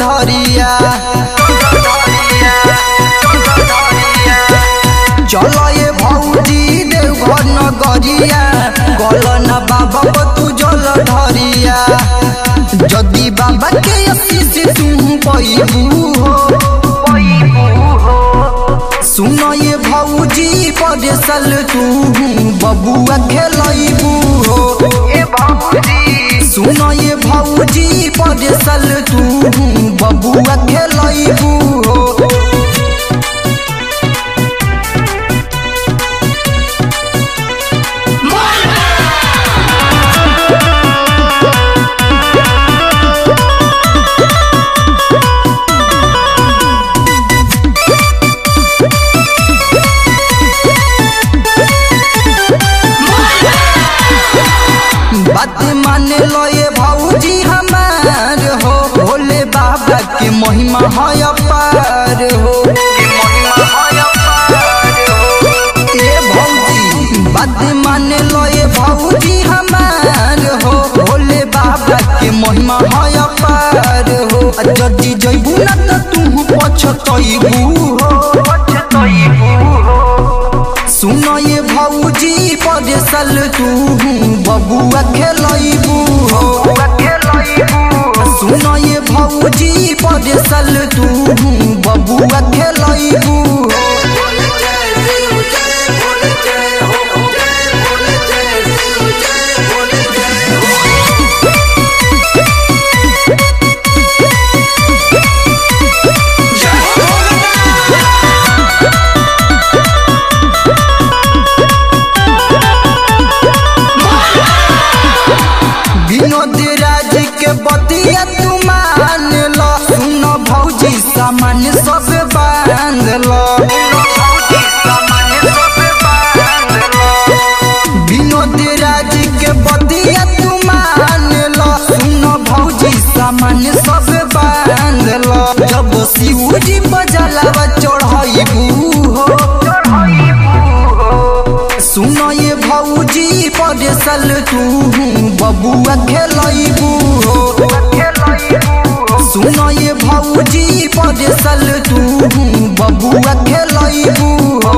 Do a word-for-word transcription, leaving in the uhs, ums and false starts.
धरिया चलो ये भौजी देवघर नगरिया गलना बाबा तू जल धरिया जदि बाबा के आशीष तू पैबू हो सुनो ये भौजी परेसल तू बबुआ खेलबू हो सुनो ये भौजी परेसल तू बबुआ खेलबू हो बात मान लो ये भौजी हमार हो भोले बाबा की महिमा है अपार हो ये भौजी बात मान लो ये भौजी हमार हो भोले बाबा की महिमा है अपार हो जदि जइबू ना तो तू पछतइबू हो सुनो ये भौजी परेसल तू बबुआ खेलबू हो सुनो ये भौजी परेसल तू बबुआ खेलबू विनोद राज के बतिया तू मान लो सुनो भौजी सामान सब बांध लो विनोद राज के बतिया तू मान लो सुनो भौजी सामान सब बांध लो जब शिवजी बजलावा चढ़ाइबू हो सुनो ये भौजी परेसल तू बबुआ खेलबू हो सुनो ये भौजी परेसल तू बबुआ खेलबू हो।